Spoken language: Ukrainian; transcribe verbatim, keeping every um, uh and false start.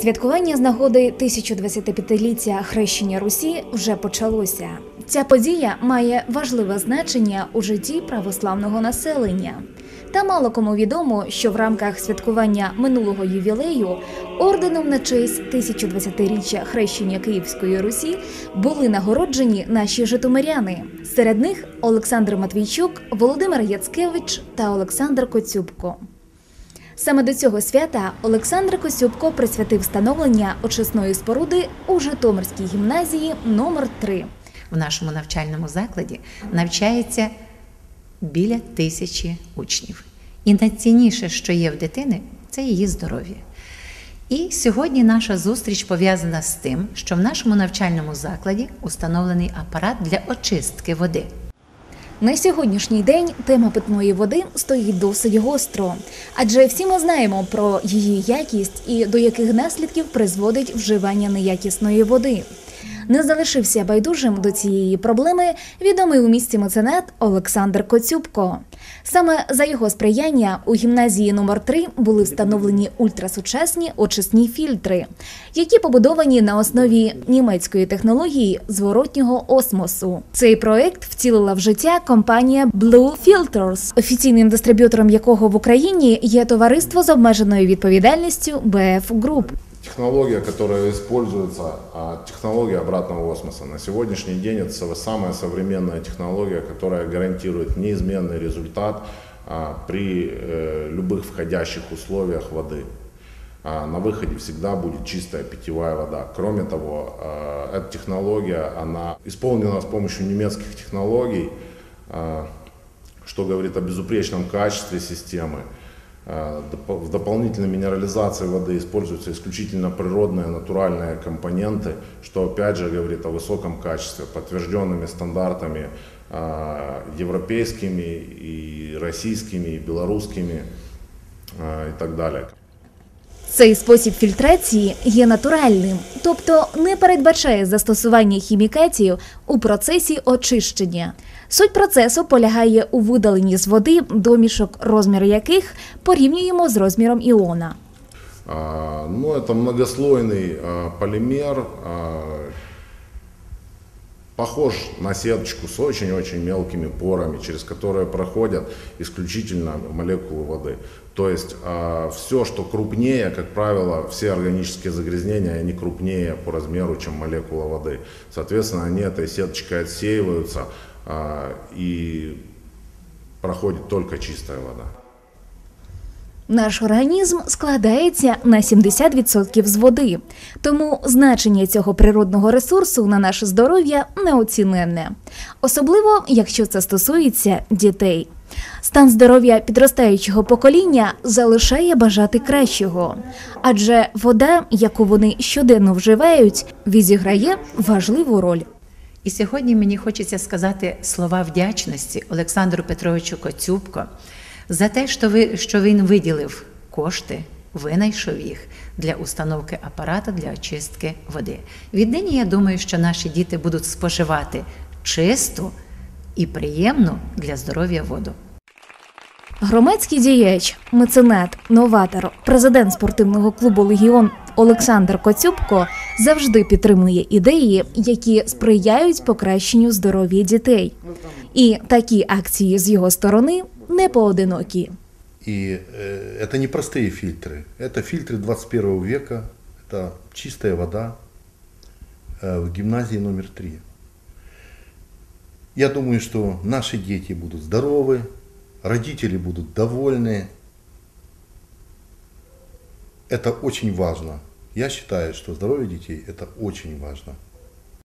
Святкування з нагоди тисяча двадцятип'ятиліття хрещення Русі вже почалося. Ця подія має важливе значення у житті православного населення. Та мало кому відомо, що в рамках святкування минулого ювілею орденом на честь тисячодвадцятиріччя хрещення Київської Русі були нагороджені наші житомиряни. Серед них Олександр Матвійчук, Володимир Яцкевич та Олександр Коцюбко. Саме до цього свята Олександр Коцюбко присвятив встановлення очисної споруди у Житомирській гімназії номер три. В нашому навчальному закладі навчається біля тисячі учнів. І найцінніше, що є в дитини, це її здоров'я. І сьогодні наша зустріч пов'язана з тим, що в нашому навчальному закладі установлений апарат для очистки води. На сьогоднішній день тема питної води стоїть досить гостро, адже всі ми знаємо про її якість і до яких наслідків призводить вживання неякісної води. Не залишився байдужим до цієї проблеми відомий у місті меценат Олександр Коцюбко. Саме за його сприяння у гімназії номер три були встановлені ультрасучасні очисні фільтри, які побудовані на основі німецької технології зворотнього осмосу. Цей проект втілила в життя компанія Blue Filters, офіційним дистриб'ютором якого в Україні є товариство з обмеженою відповідальністю бе еф Group. Технология, которая используется, технология обратного осмоса. На сегодняшний день это самая современная технология, которая гарантирует неизменный результат при любых входящих условиях воды. На выходе всегда будет чистая питьевая вода. Кроме того, эта технология, она исполнена с помощью немецких технологий, что говорит о безупречном качестве системы. В дополнительной минерализации воды используются исключительно природные, натуральные компоненты, что опять же говорит о высоком качестве, подтвержденными стандартами европейскими, и российскими, и белорусскими, и так далее. Цей спосіб фільтрації є натуральним, тобто не передбачає застосування хімікатів у процесі очищення. Суть процесу полягає у видаленні з води домішок, розмір яких порівнюємо з розміром іона. А, ну, это многослойный а, полимер, а, похож на сеточку с очень-очень мелкими порами, через которые проходят исключительно молекулы воды. То есть а, все, что крупнее, как правило, все органические загрязнения, они крупнее по размеру, чем молекула воды. Соответственно, они этой сеточкой отсеиваются, и проходит только чистая вода. Наш організм складається на сімдесят відсотків з води, тому значення цього природного ресурсу на наше здоров'я неоціненне. Особливо, якщо це стосується дітей. Стан здоров'я підростаючого покоління залишає бажати кращого. Адже вода, яку вони щоденно вживають, відіграє важливу роль. І сьогодні мені хочеться сказати слова вдячності Олександру Петровичу Коцюбко за те, що, ви, що він виділив кошти, винайшов їх для установки апарата для очистки води. Віднині я думаю, що наші діти будуть споживати чисту і приємну для здоров'я воду. Громадський діяч, меценат, новатор, президент спортивного клубу «Легіон» Олександр Коцюбко завжди підтримує ідеї, які сприяють покращенню здоров'я дітей. І такі акції з його сторони не поодинокі. И э, это не простые фильтры, это фильтры двадцать первого века, это чистая вода э, в гимназии номер три. Я думаю, что наши дети будут здоровы, родители будут довольны. Это очень важно. Я считаю, что здоровье детей – это очень важно.